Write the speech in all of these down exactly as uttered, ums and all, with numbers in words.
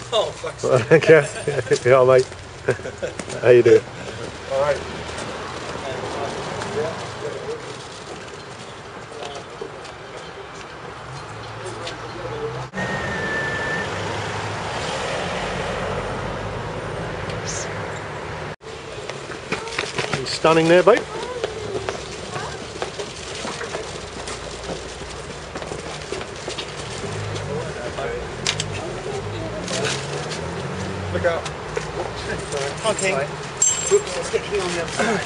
Oh, thanks. Yeah, yeah, mate. How you doing? All right. Stunning there, mate. Look out. Okay. Whoops, stick here on the other side,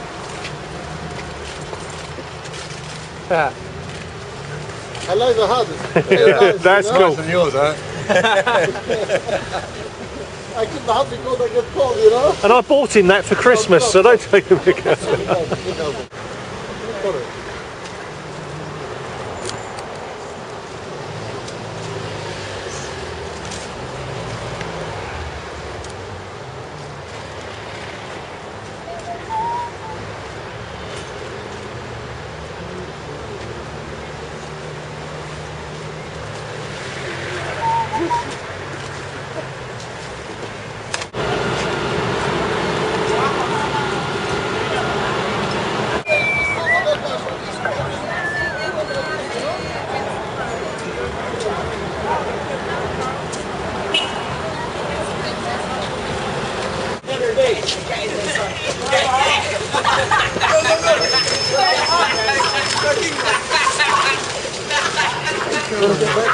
yeah? I like the hardest. That's cool. Than yours, huh? I keep the hard because I get cold, you know? And I bought him that for Christmas, so don't take the mick out.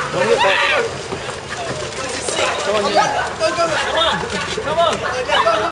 Come on, come on.